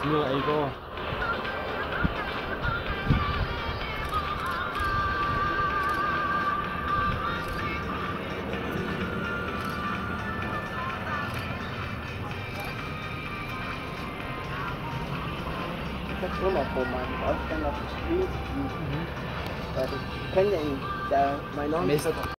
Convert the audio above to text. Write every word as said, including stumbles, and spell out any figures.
mir egal. Ich hab schon mal vor meinem Ausgang auf dem Spiel. Mhm. Ja, das können ja nicht. Der, mein Name ist